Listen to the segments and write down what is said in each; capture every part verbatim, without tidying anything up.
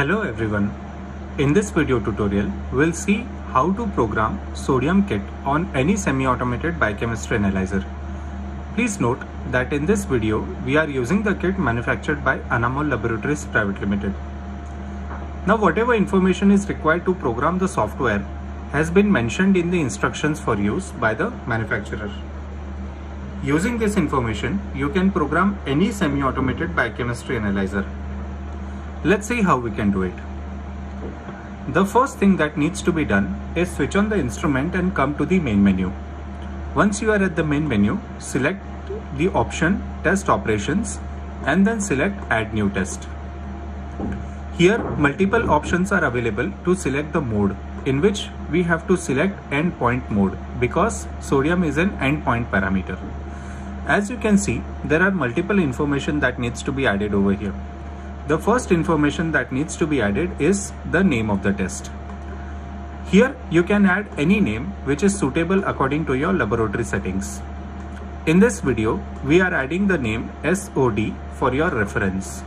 Hello everyone. In this video tutorial, we'll see how to program sodium kit on any semi-automated biochemistry analyzer. Please note that in this video, we are using the kit manufactured by Anamol Laboratories Private Limited. Now whatever information is required to program the software has been mentioned in the instructions for use by the manufacturer. Using this information, you can program any semi-automated biochemistry analyzer. Let's see how we can do it. The first thing that needs to be done is switch on the instrument and come to the main menu. Once you are at the main menu, select the option Test Operations and then select Add New Test. Here, multiple options are available to select the mode, in which we have to select endpoint mode because sodium is an endpoint parameter. As you can see, there are multiple information that needs to be added over here. The first information that needs to be added is the name of the test. Here you can add any name which is suitable according to your laboratory settings. In this video, we are adding the name S O D for your reference.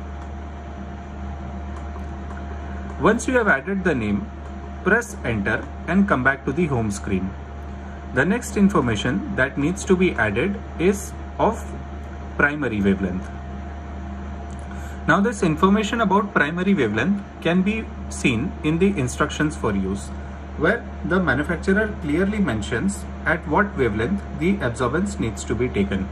Once you have added the name, press enter and come back to the home screen. The next information that needs to be added is of primary wavelength. Now this information about primary wavelength can be seen in the instructions for use, where the manufacturer clearly mentions at what wavelength the absorbance needs to be taken.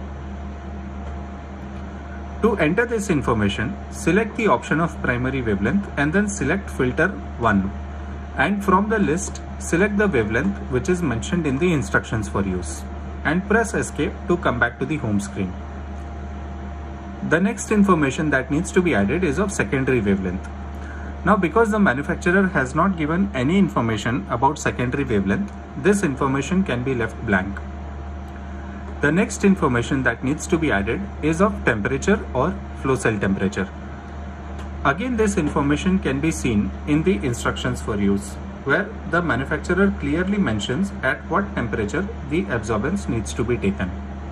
To enter this information, select the option of primary wavelength and then select filter one. And from the list, select the wavelength which is mentioned in the instructions for use and press escape to come back to the home screen. The next information that needs to be added is of secondary wavelength. Now because the manufacturer has not given any information about secondary wavelength, this information can be left blank. The next information that needs to be added is of temperature or flow cell temperature. Again, this information can be seen in the instructions for use, where the manufacturer clearly mentions at what temperature the absorbance needs to be taken.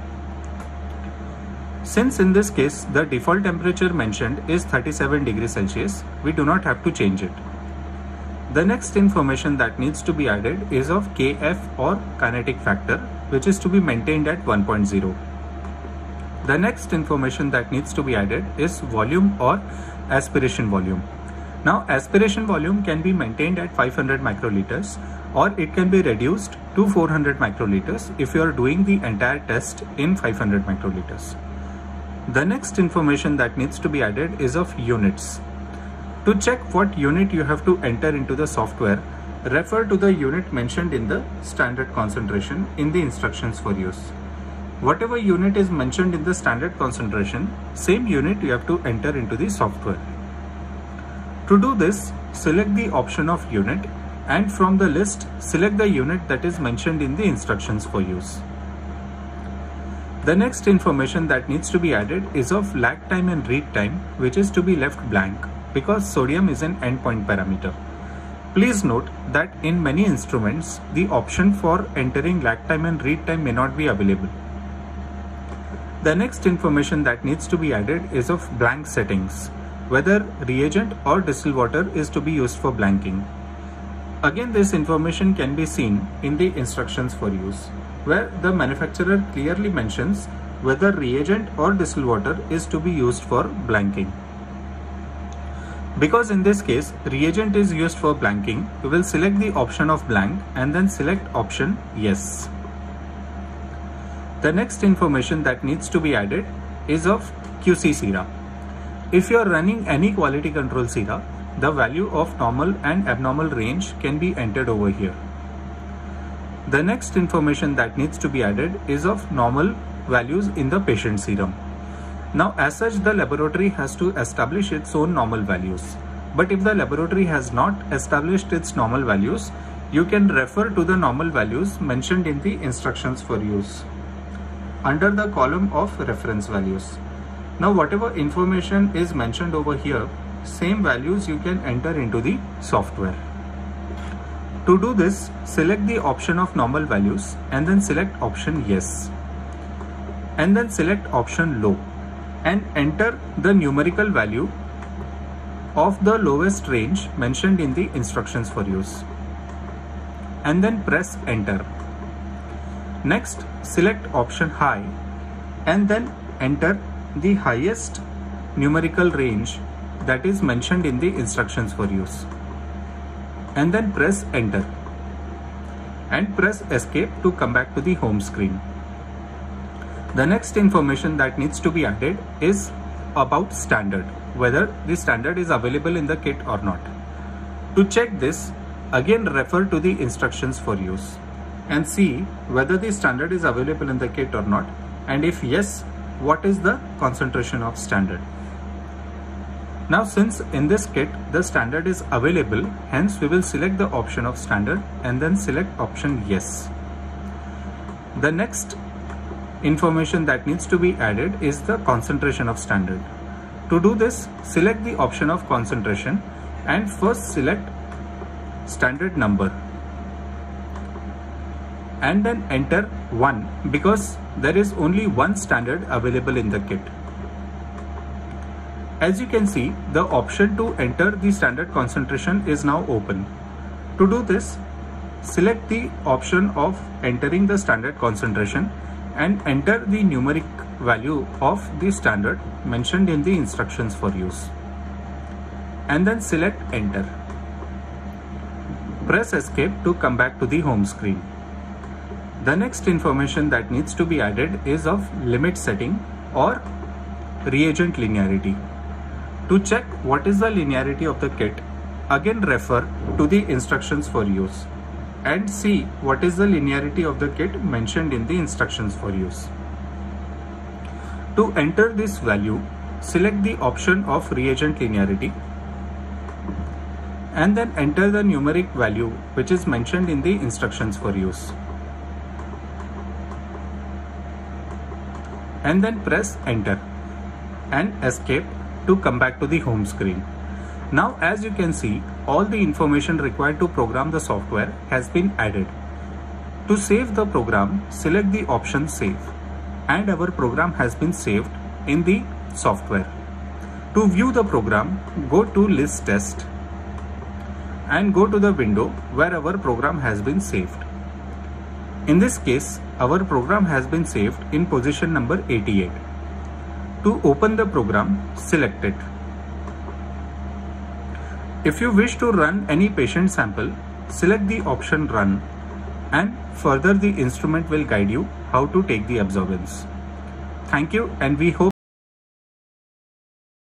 Since in this case the default temperature mentioned is thirty-seven degrees Celsius, we do not have to change it. The next information that needs to be added is of K F or kinetic factor, which is to be maintained at one point zero. The next information that needs to be added is volume or aspiration volume. Now aspiration volume can be maintained at five hundred microliters or it can be reduced to four hundred microliters if you are doing the entire test in five hundred microliters. The next information that needs to be added is of units. To check what unit you have to enter into the software, refer to the unit mentioned in the standard concentration in the instructions for use. Whatever unit is mentioned in the standard concentration, same unit you have to enter into the software. To do this, select the option of unit and from the list, select the unit that is mentioned in the instructions for use. The next information that needs to be added is of lag time and read time, which is to be left blank because sodium is an endpoint parameter. Please note that in many instruments, the option for entering lag time and read time may not be available. The next information that needs to be added is of blank settings, whether reagent or distilled water is to be used for blanking. Again, this information can be seen in the instructions for use, where the manufacturer clearly mentions whether reagent or distilled water is to be used for blanking. Because in this case, reagent is used for blanking, we will select the option of blank and then select option yes. The next information that needs to be added is of Q C sera. If you are running any quality control sera, the value of normal and abnormal range can be entered over here. The next information that needs to be added is of normal values in the patient serum. Now as such, the laboratory has to establish its own normal values. But if the laboratory has not established its normal values, you can refer to the normal values mentioned in the instructions for use under the column of reference values. Now whatever information is mentioned over here, same values you can enter into the software. To do this, select the option of normal values and then select option yes. And then select option low and enter the numerical value of the lowest range mentioned in the instructions for use, and then press enter. Next, select option high and then enter the highest numerical range that is mentioned in the instructions for use, and then press enter and press escape to come back to the home screen. The next information that needs to be added is about standard, whether the standard is available in the kit or not. To check this, again refer to the instructions for use and see whether the standard is available in the kit or not, and if yes, what is the concentration of standard. Now, since in this kit the standard is available, hence we will select the option of standard and then select option yes. The next information that needs to be added is the concentration of standard. To do this, select the option of concentration and first select standard number and then enter one, because there is only one standard available in the kit. As you can see, the option to enter the standard concentration is now open. To do this, select the option of entering the standard concentration and enter the numeric value of the standard mentioned in the instructions for use, and then select enter. Press escape to come back to the home screen. The next information that needs to be added is of limit setting or reagent linearity. To check what is the linearity of the kit, again refer to the instructions for use and see what is the linearity of the kit mentioned in the instructions for use. To enter this value, select the option of reagent linearity and then enter the numeric value which is mentioned in the instructions for use, and then press enter and escape to come back to the home screen. Now, as you can see, all the information required to program the software has been added. To save the program, select the option save, and our program has been saved in the software. To view the program, go to list test and go to the window where our program has been saved. In this case, our program has been saved in position number eighty-eight. To open the program, select it. If you wish to run any patient sample, select the option run, and further the instrument will guide you how to take the absorbance. Thank you, and we hope